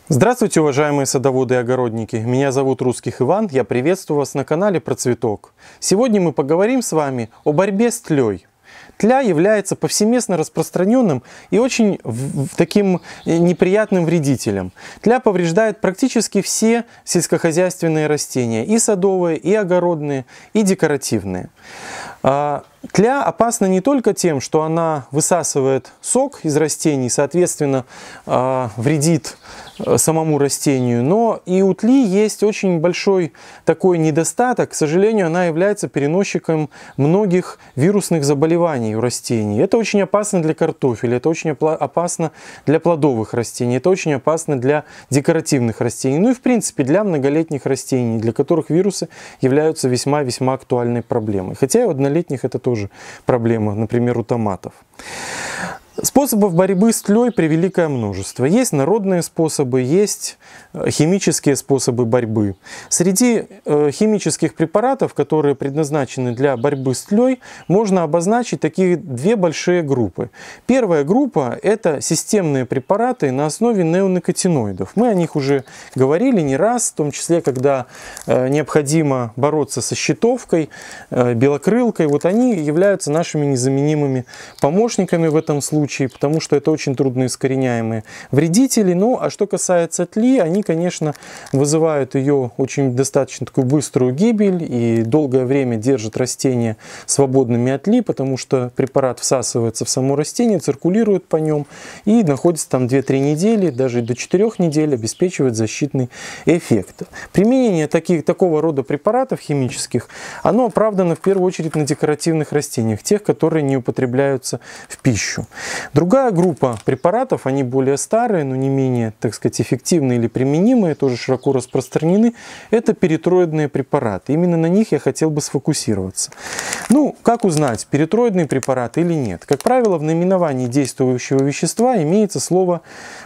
Здравствуйте, уважаемые садоводы и огородники! Меня зовут Русских Иван, я приветствую вас на канале Про Цветок. Сегодня мы поговорим с вами о борьбе с тлей. Тля является повсеместно распространенным и очень таким неприятным вредителем. Тля повреждает практически все сельскохозяйственные растения, и садовые, и огородные, и декоративные. Тля опасна не только тем, что она высасывает сок из растений, соответственно, вредит самому растению, но и у тли есть очень большой такой недостаток. К сожалению, она является переносчиком многих вирусных заболеваний у растений. Это очень опасно для картофеля, это очень опасно для плодовых растений, это очень опасно для декоративных растений, ну и в принципе для многолетних растений, для которых вирусы являются весьма-весьма актуальной проблемой. Хотя и у однолетних это тоже проблема, например, у томатов. Способов борьбы с тлей превеликое множество. Есть народные способы, есть химические способы борьбы. Среди химических препаратов, которые предназначены для борьбы с тлей, можно обозначить такие две большие группы. Первая группа – это системные препараты на основе неоникотиноидов. Мы о них уже говорили не раз, в том числе, когда необходимо бороться со щитовкой, белокрылкой. Вот они являются нашими незаменимыми помощниками в этом случае, потому что это очень трудно искореняемые вредители. Ну, а что касается тли, они, конечно, вызывают ее очень достаточно такую быструю гибель и долгое время держат растения свободными от тли, потому что препарат всасывается в само растение, циркулирует по нем и находится там 2-3 недели, даже до 4 недель, обеспечивает защитный эффект. Применение такого рода препаратов химических, оно оправдано в первую очередь на декоративных растениях, тех, которые не употребляются в пищу. Другая группа препаратов, они более старые, но не менее, так сказать, эффективные или применимые, тоже широко распространены, это перитроидные препараты. Именно на них я хотел бы сфокусироваться. Ну, как узнать, перитроидный препарат или нет? Как правило, в наименовании действующего вещества имеется слово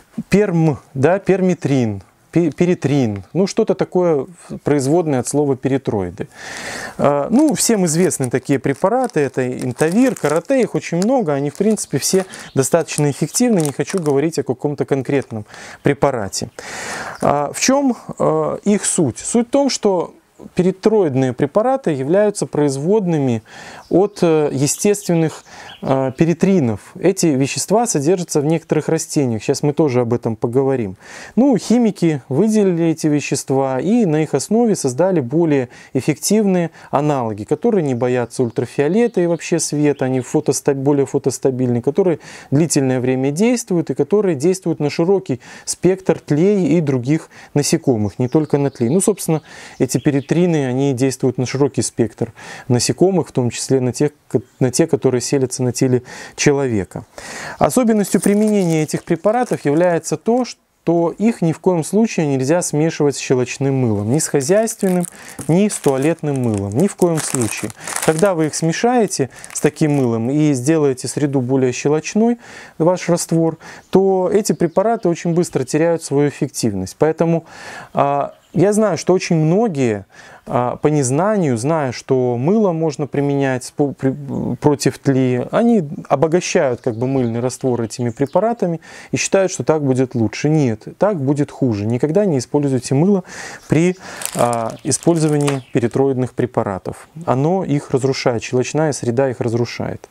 перметрин. Перитрин, ну что-то такое производное от слова перитроиды. Ну, всем известны такие препараты, это Интавир, Карате, их очень много, они в принципе все достаточно эффективны, не хочу говорить о каком-то конкретном препарате. В чем их суть? Суть в том, что перитроидные препараты являются производными от естественных перитринов. Эти вещества содержатся в некоторых растениях. Сейчас мы тоже об этом поговорим. Ну, химики выделили эти вещества и на их основе создали более эффективные аналоги, которые не боятся ультрафиолета и вообще света, они более фотостабильны, которые длительное время действуют и которые действуют на широкий спектр тлей и других насекомых, не только на тлей. Ну, собственно, эти перитрины, они действуют на широкий спектр насекомых, в том числе на те, которые селятся на теле человека. Особенностью применения этих препаратов является то, что их ни в коем случае нельзя смешивать с щелочным мылом. Ни с хозяйственным, ни с туалетным мылом. Ни в коем случае. Когда вы их смешаете с таким мылом и сделаете среду более щелочной, ваш раствор, то эти препараты очень быстро теряют свою эффективность. Поэтому я знаю, что очень многие по незнанию, зная, что мыло можно применять против тли, они обогащают как бы мыльный раствор этими препаратами и считают, что так будет лучше. Нет, так будет хуже. Никогда не используйте мыло при использовании перитроидных препаратов. Оно их разрушает, щелочная среда их разрушает.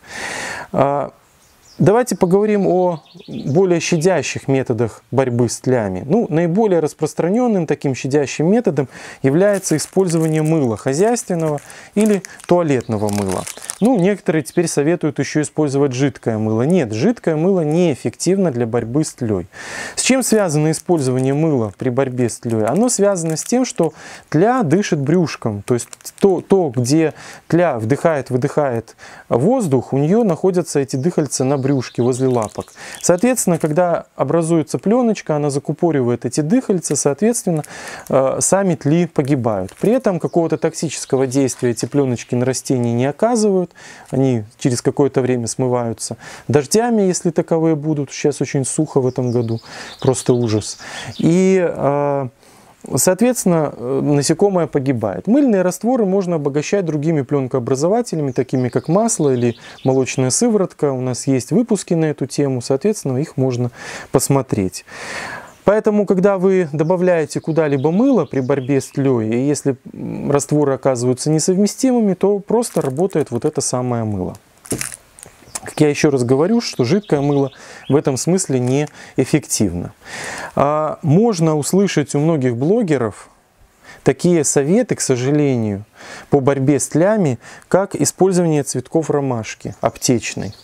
Давайте поговорим о более щадящих методах борьбы с тлями. Ну, наиболее распространенным таким щадящим методом является использование мыла хозяйственного или туалетного мыла. Ну, некоторые теперь советуют еще использовать жидкое мыло. Нет, жидкое мыло неэффективно для борьбы с тлей. С чем связано использование мыла при борьбе с тлей? Оно связано с тем, что тля дышит брюшком. То есть то где тля вдыхает-выдыхает воздух, у нее находятся эти дыхальца на брюшке возле лапок. Соответственно, когда образуется пленочка, она закупоривает эти дыхальца, соответственно, сами тли погибают. При этом какого-то токсического действия эти пленочки на растении не оказывают, они через какое-то время смываются дождями, если таковые будут. Сейчас очень сухо в этом году, просто ужас. И соответственно, насекомое погибает. Мыльные растворы можно обогащать другими пленкообразователями, такими как масло или молочная сыворотка. У нас есть выпуски на эту тему, соответственно, их можно посмотреть. Поэтому, когда вы добавляете куда-либо мыло при борьбе с тлей, и если растворы оказываются несовместимыми, то просто работает вот это самое мыло. Как я еще раз говорю, что жидкое мыло в этом смысле неэффективно. Можно услышать у многих блогеров такие советы, к сожалению, по борьбе с тлями, как использование цветков ромашки аптечной.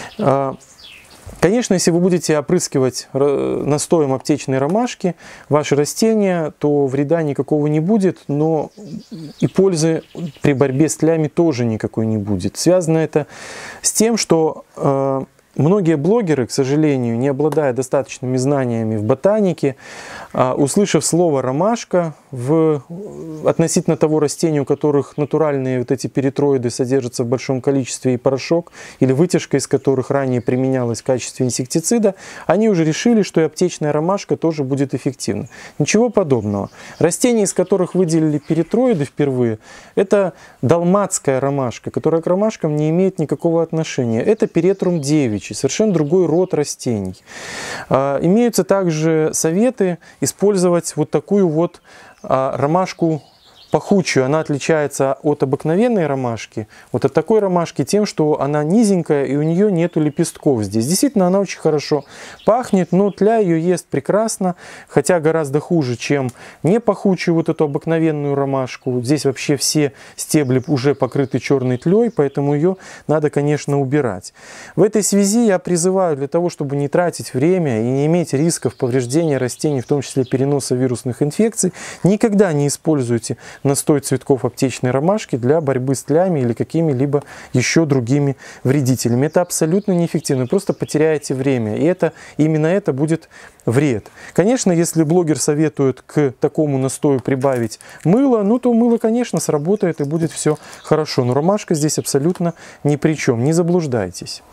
Конечно, если вы будете опрыскивать настоем аптечной ромашки ваши растения, то вреда никакого не будет, но и пользы при борьбе с тлями тоже никакой не будет. Связано это с тем, что многие блогеры, к сожалению, не обладая достаточными знаниями в ботанике, услышав слово «ромашка» относительно того растения, у которых натуральные вот эти перитроиды содержатся в большом количестве, и порошок, или вытяжка из которых ранее применялась в качестве инсектицида, они уже решили, что и аптечная ромашка тоже будет эффективна. Ничего подобного. Растения, из которых выделили перитроиды впервые, это далматская ромашка, которая к ромашкам не имеет никакого отношения. Это Перетрум девичий, совершенно другой род растений. Имеются также советы использовать вот такую вот ромашку пахучую. Она отличается от обыкновенной ромашки, вот от такой ромашки тем, что она низенькая и у нее нету лепестков здесь. Действительно, она очень хорошо пахнет, но тля ее ест прекрасно, хотя гораздо хуже, чем не пахучую вот эту обыкновенную ромашку. Здесь вообще все стебли уже покрыты черной тлей, поэтому ее надо, конечно, убирать. В этой связи я призываю, для того, чтобы не тратить время и не иметь рисков повреждения растений, в том числе переноса вирусных инфекций, никогда не используйте настой цветков аптечной ромашки для борьбы с тлями или какими-либо еще другими вредителями. Это абсолютно неэффективно, вы просто потеряете время, и именно это будет вред. Конечно, если блогер советует к такому настою прибавить мыло, ну то мыло, конечно, сработает и будет все хорошо, но ромашка здесь абсолютно ни при чем, не заблуждайтесь.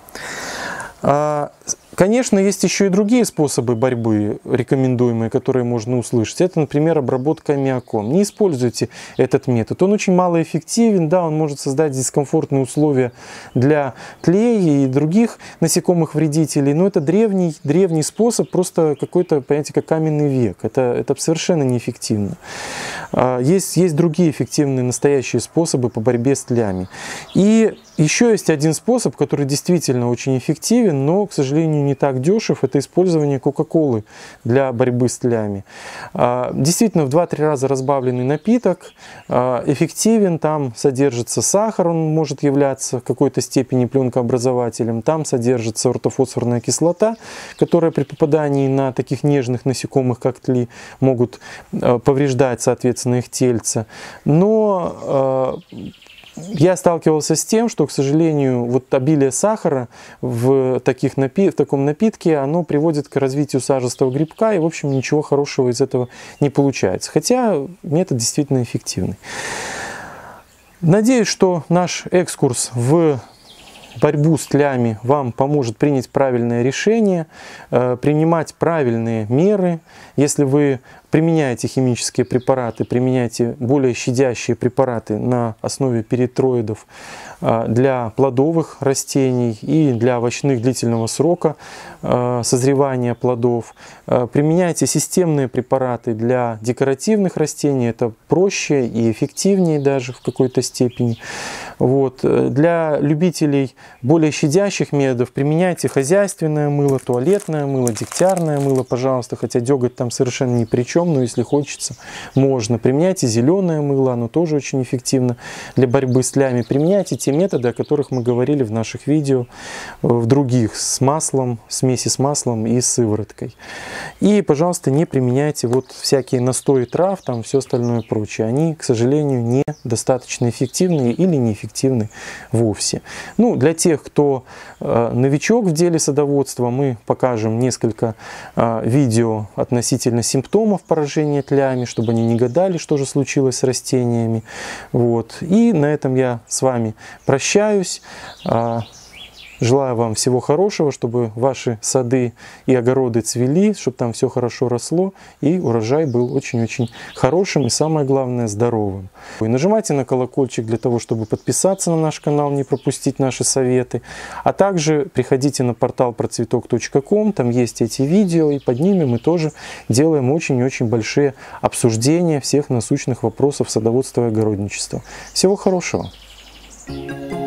Конечно, есть еще и другие способы борьбы, рекомендуемые, которые можно услышать. Это, например, обработка аммиаком. Не используйте этот метод. Он очень малоэффективен, да, он может создать дискомфортные условия для тлей и других насекомых вредителей, но это древний способ, просто какой-то, понимаете, как каменный век. Это совершенно неэффективно. Есть другие эффективные настоящие способы по борьбе с тлями. И еще есть один способ, который действительно очень эффективен, но, к сожалению, не так дешев. Это использование кока-колы для борьбы с тлями. Действительно, в 2-3 раза разбавленный напиток эффективен. Там содержится сахар, он может являться в какой-то степени пленкообразователем. Там содержится ортофосфорная кислота, которая при попадании на таких нежных насекомых, как тли, могут повреждать, соответственно, их тельца. Но я сталкивался с тем, что, к сожалению, вот обилие сахара в таком напитке, оно приводит к развитию сажистого грибка, и, в общем, ничего хорошего из этого не получается. Хотя метод действительно эффективный. Надеюсь, что наш экскурс в борьбу с тлями вам поможет принять правильное решение, принимать правильные меры. Если вы применяете химические препараты, применяйте более щадящие препараты на основе перитроидов для плодовых растений и для овощных длительного срока созревания плодов. Применяйте системные препараты для декоративных растений, это проще и эффективнее даже в какой-то степени. Вот. Для любителей более щадящих методов применяйте хозяйственное мыло, туалетное мыло, дегтярное мыло, пожалуйста, хотя деготь там совершенно ни при чем, но если хочется, можно. Применяйте зеленое мыло, оно тоже очень эффективно для борьбы с тлями. Применяйте те методы, о которых мы говорили в наших видео, в других, с маслом, смеси с маслом и с сывороткой. И, пожалуйста, не применяйте вот всякие настои трав, там все остальное прочее. Они, к сожалению, недостаточно эффективны или неэффективны вовсе. Ну, для тех, кто новичок в деле садоводства, мы покажем несколько видео относительно симптомов поражения тлями, чтобы они не гадали, что же случилось с растениями. Вот. И на этом я с вами прощаюсь. Желаю вам всего хорошего, чтобы ваши сады и огороды цвели, чтобы там все хорошо росло и урожай был очень-очень хорошим и, самое главное, здоровым. И нажимайте на колокольчик для того, чтобы подписаться на наш канал, не пропустить наши советы. А также приходите на портал процветок.ком, там есть эти видео, и под ними мы тоже делаем очень-очень большие обсуждения всех насущных вопросов садоводства и огородничества. Всего хорошего!